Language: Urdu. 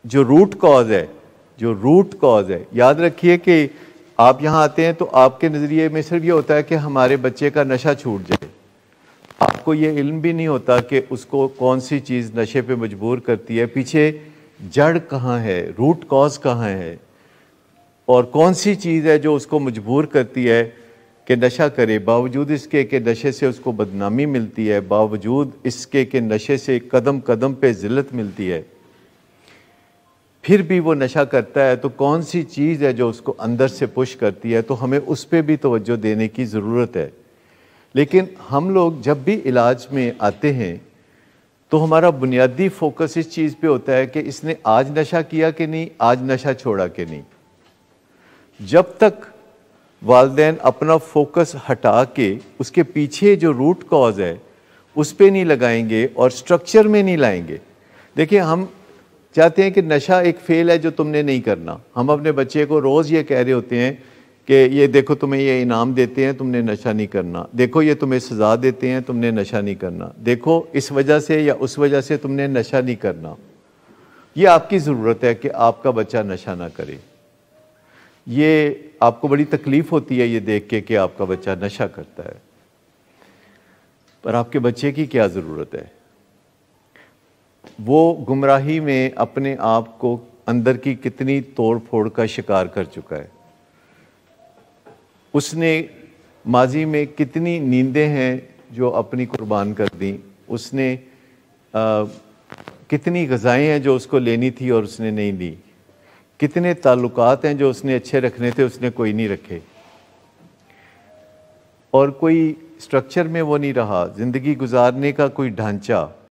جو روٹ کاز ہے یاد رکھیے کہ آپ یہاں آتے ہیں تو آپ کے نظریے میں صرف یہ ہوتا ہے کہ ہمارے بچے کا نشہ چھوٹ جائے. آپ کو یہ علم بھی نہیں ہوتا کہ اس کو کون سی چیز نشے پہ مجبور کرتی ہے, پیچھے جڑ کہاں ہے, روٹ کاز کہاں ہے, اور کون سی چیز ہے جو اس کو مجبور کرتی ہے کہ نشہ کرے, باوجود اس کے کہ نشے سے اس کو بدنامی ملتی ہے, باوجود اس کے کہ نشے سے قدم قدم پہ ذلت ملتی ہے, پھر بھی وہ نشہ کرتا ہے. تو کون سی چیز ہے جو اس کو اندر سے پش کرتی ہے؟ تو ہمیں اس پہ بھی توجہ دینے کی ضرورت ہے. لیکن ہم لوگ جب بھی علاج میں آتے ہیں تو ہمارا بنیادی فوکس اس چیز پہ ہوتا ہے کہ اس نے آج نشہ کیا کہ نہیں, آج نشہ چھوڑا کہ نہیں. جب تک والدین اپنا فوکس ہٹا کے اس کے پیچھے جو روٹ کاز ہے اس پہ نہیں لگائیں گے اور سٹرکچر میں نہیں لائیں گے. دیکھیں, ہم چاہتے ہیں کہ نشہ ایک فیل ہے جو تم نے نہیں کرنا. ہم اپنے بچے کو روز یہ کہہ رہے ہوتے ہیں کہ یہ دیکھو تمہیں یہ انعام دیتے ہیں, تم نے نشہ نہیں کرنا, دیکھو یہ تمہیں سزا دیتے ہیں, تم نے نشہ نہیں کرنا, دیکھو اس وجہ سے یا اس وجہ سے تم نے نشہ نہیں کرنا. یہ آپ کی ضرورت ہے کہ آپ کا بچہ نشہ نہ کرے. یہ آپ کو بڑی تکلیف ہوتی ہے یہ دیکھ کے کہ آپ کا بچہ نشہ کرتا ہے, پر آپ کے بچے کی کیا ضرورت ہے؟ وہ گمراہی میں اپنے آپ کو اندر کی کتنی توڑ پھوڑ کا شکار کر چکا ہے. اس نے ماضی میں کتنی نیندیں ہیں جو اپنی قربان کر دیں, اس نے کتنی غذائیں ہیں جو اس کو لینی تھی اور اس نے نہیں لی, کتنے تعلقات ہیں جو اس نے اچھے رکھنے تھے اس نے کوئی نہیں رکھے, اور کوئی سٹرکچر میں وہ نہیں رہا, زندگی گزارنے کا کوئی ڈھانچہ.